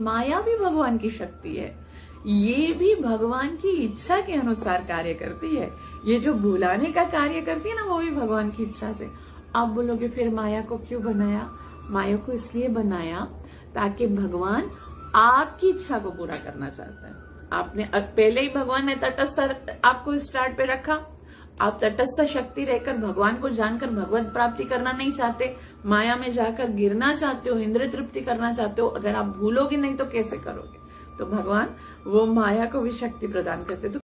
माया भी भगवान की शक्ति है, ये भी भगवान की इच्छा के अनुसार कार्य करती है। ये जो भुलाने का कार्य करती है ना, वो भी भगवान की इच्छा से। आप बोलोगे फिर माया को क्यों बनाया? माया को इसलिए बनाया ताकि भगवान आपकी इच्छा को पूरा करना चाहता है। आपने पहले ही भगवान ने तटस्थ आपको स्टार्ट पे रखा। आप तटस्थ शक्ति रहकर भगवान को जानकर भगवत प्राप्ति करना नहीं चाहते, माया में जाकर गिरना चाहते हो, इंद्रिय तृप्ति करना चाहते हो। अगर आप भूलोगे नहीं तो कैसे करोगे? तो भगवान वो माया को भी शक्ति प्रदान करते। तो